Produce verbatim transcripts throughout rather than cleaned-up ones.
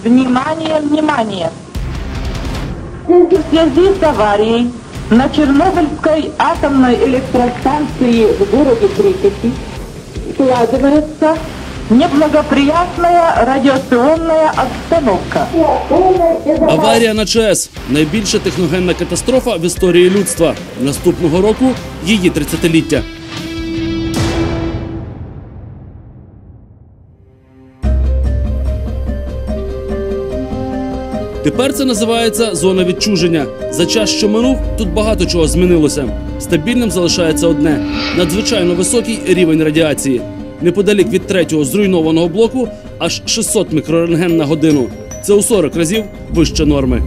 Внимание, внимание! В связи с аварией на Чернобыльской атомной электростанции в городе Припяти складывается неблагоприятная радіаційна обстановка. Аварія на ЧАЕС – найбільша техногенна катастрофа в історії людства. Наступного року – її тридцятиліття. Тепер це називається зона відчуження. За час, що минув, тут багато чого змінилося. Стабільним залишається одне – надзвичайно високий рівень радіації. Неподалік від третього зруйнованого блоку аж шістсот мікрорентген на годину. Це у сорок разів вище норми.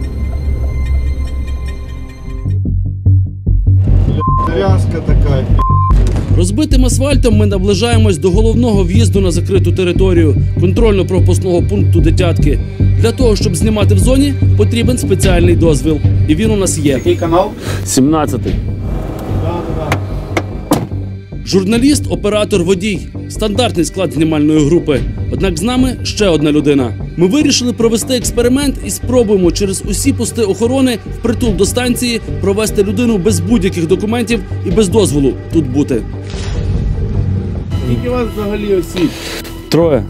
Тряска така. Розбитим асфальтом ми наближаємось до головного в'їзду на закриту територію – контрольно-пропускного пункту «Дитятки». Для того, щоб знімати в зоні, потрібен спеціальний дозвіл. І він у нас є. Який канал? сімнадцятий. Журналіст, оператор, водій. Стандартний склад знімальної групи. Однак з нами ще одна людина. Ми вирішили провести експеримент і спробуємо через усі пости охорони впритул до станції провести людину без будь-яких документів і без дозволу тут бути. Скільки вас взагалі осіб? Троє.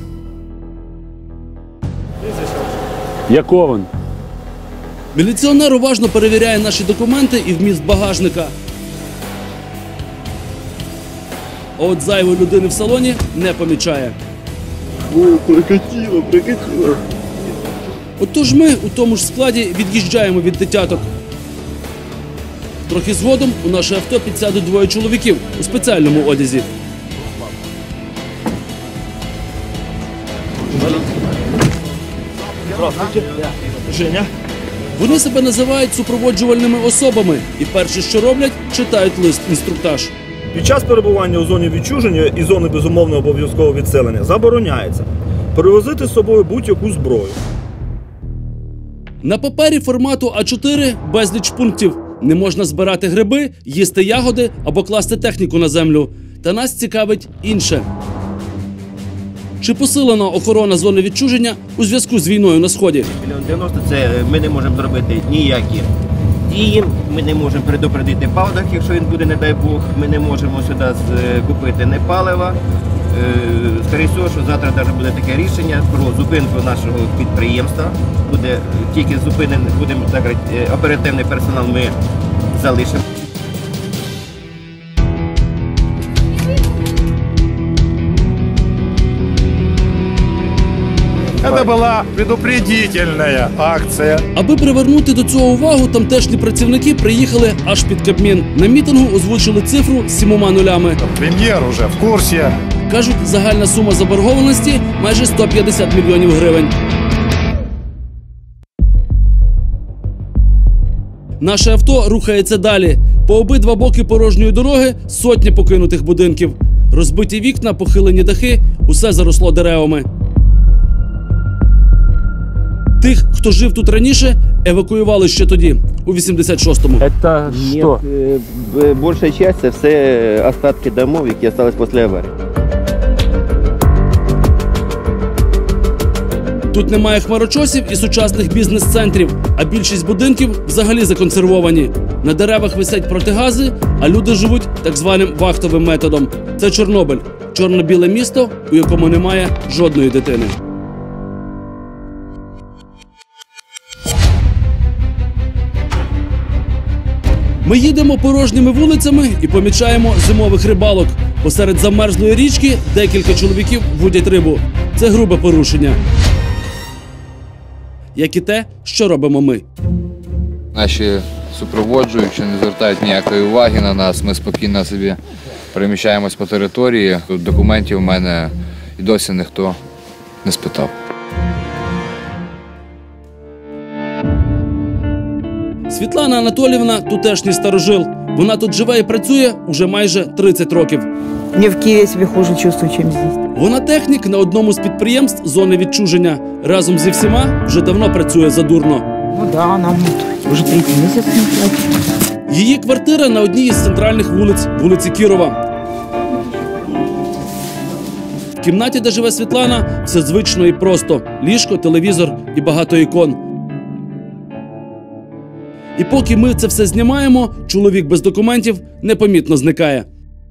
Яковин. Міліціонер уважно перевіряє наші документи і вміст багажника. А от зайвої людини в салоні не помічає. О, прикатило, прикатило. Отож ми у тому ж складі від'їжджаємо від дитяток. Трохи згодом у наше авто підсядуть двоє чоловіків у спеціальному одязі. Здравствуйте. Женя. Вони себе називають супроводжувальними особами і перше, що роблять, читають лист-інструктаж. Під час перебування у зоні відчуження і зони безумовного обов'язкового відселення забороняється перевозити з собою будь-яку зброю. На папері формату а чотири безліч пунктів. Не можна збирати гриби, їсти ягоди або класти техніку на землю. Та нас цікавить інше. Чи посилена охорона зони відчуження у зв'язку з війною на Сході? Мільйон дев'яносто – це ми не можемо зробити ніякі дії, ми не можемо предупредити павдах, якщо він буде, не дай Бог, ми не можемо сюди купити не палива. Скоріше всього, що завтра навіть буде таке рішення про зупинку нашого підприємства. Буде тільки зупинений, будемо так говорити, оперативний персонал ми залишимо. Це була предупредительна акція. Аби привернути до цього увагу, тамтешні працівники приїхали аж під Кабмін. На мітингу озвучили цифру з сімома нулями. Прем'єр уже в курсі. Кажуть, загальна сума заборгованості – майже сто п'ятдесят мільйонів гривень. Наше авто рухається далі. По обидва боки порожньої дороги – сотні покинутих будинків. Розбиті вікна, похилені дахи – усе заросло деревами. Тих, хто жив тут раніше, евакуювали ще тоді, у вісімдесят шостому. Це що? Більша частина – це все остатки домов, які залишились після аварії. Тут немає хмарочосів і сучасних бізнес-центрів, а більшість будинків взагалі законсервовані. На деревах висять протигази, а люди живуть так званим вахтовим методом. Це Чорнобиль – чорно-біле місто, у якому немає жодної дитини. Ми їдемо порожніми вулицями і помічаємо зимових рибалок. Посеред замерзлої річки декілька чоловіків вудять рибу. Це грубе порушення. Як і те, що робимо ми. Наші супроводжуючі не звертають ніякої уваги на нас. Ми спокійно собі переміщаємось по території. Тут документів у мене і досі ніхто не спитав. Світлана Анатоліївна – тутешній старожил. Вона тут живе і працює уже майже тридцять років. Мне в Киеве себя хуже чувствую, чем здесь. Вона технік на одному з підприємств зони відчуження. Разом зі всіма вже давно працює задурно. Ну да, нам уже третий месяц не платят. Її квартира на одній із центральних вулиць – вулиці Кірова. В кімнаті, де живе Світлана, все звично і просто – ліжко, телевізор і багато ікон. І поки ми це все знімаємо, чоловік без документів непомітно зникає.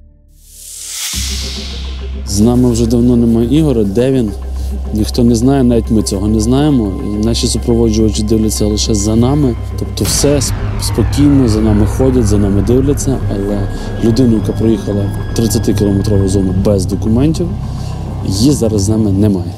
З нами вже давно немає Ігоря. Де він? Ніхто не знає, навіть ми цього не знаємо. Наші супроводжувачі дивляться лише за нами. Тобто все спокійно, за нами ходять, за нами дивляться. Але людину, яка проїхала тридцятикілометрову зону без документів, її зараз з нами немає.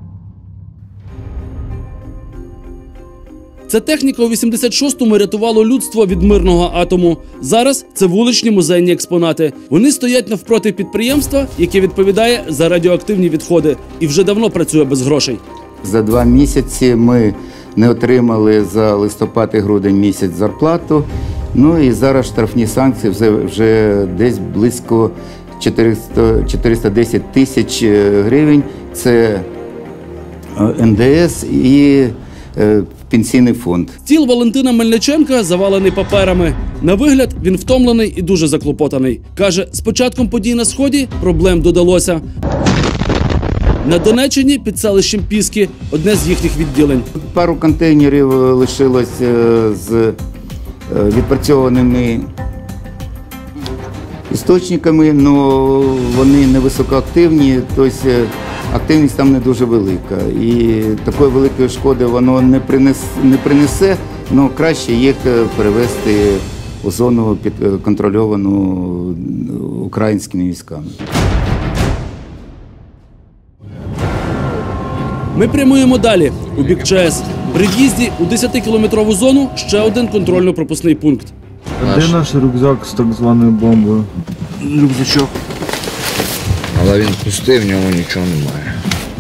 Ця техніка у вісімдесят шостому рятувала людство від мирного атому. Зараз це вуличні музейні експонати. Вони стоять навпроти підприємства, яке відповідає за радіоактивні відходи. І вже давно працює без грошей. За два місяці ми не отримали за листопад і грудень місяць зарплату. Ну і зараз штрафні санкції вже, вже десь близько чотириста, чотириста десять тисяч гривень. Це ен де ес і е, пенсійний фонд. Стіл Валентина Мельниченка завалений паперами. На вигляд він втомлений і дуже заклопотаний. Каже, з початком подій на Сході проблем додалося. На Донеччині під селищем Піски одне з їхніх відділень. Пару контейнерів лишилось з відпрацьованими істочниками, але вони невисокоактивні, тобто активність там не дуже велика. І такої великої шкоди воно не принесе, не принесе, але краще їх перевести у зону підконтрольовану українськими військами. Ми прямуємо далі, у бік ЧАЕС. При в'їзді у десятикілометрову зону ще один контрольно-пропускний пункт. А де наш рюкзак з так званою бомбою? Рюкзачок. Але він пустий, в ньому нічого немає.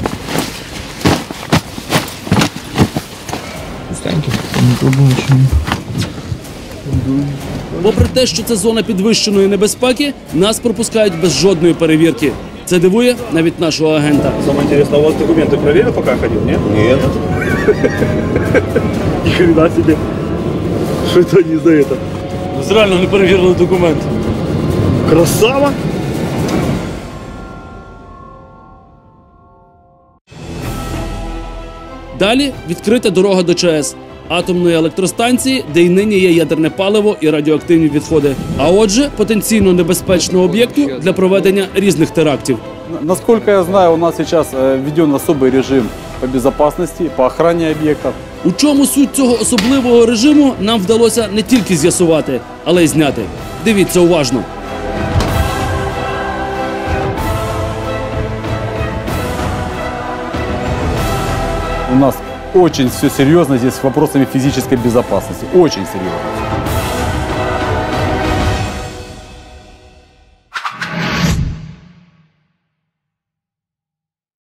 Пустенький. Не побачимо. Попри те, що це зона підвищеної небезпеки, нас пропускають без жодної перевірки. Це дивує навіть нашого агента. Самое интересное, у вас документы проверил, пока ходил, нет? Нет. Ни хрена себе. Что это не за это? Реально не перевірили документи. Красава! Далі відкрита дорога до ЧАЕС. Атомної електростанції, де й нині є ядерне паливо і радіоактивні відходи. А отже, потенційно небезпечного об'єкту для проведення різних терактів. Насколько я знаю, у нас сейчас введен особый режим по безопасности, по охране объектов. У чому суть цього особливого режиму, нам вдалося не тільки з'ясувати, але й зняти. Дивіться уважно. У нас очень все серьезно здесь с вопросами физической безопасности. Очень серьезно.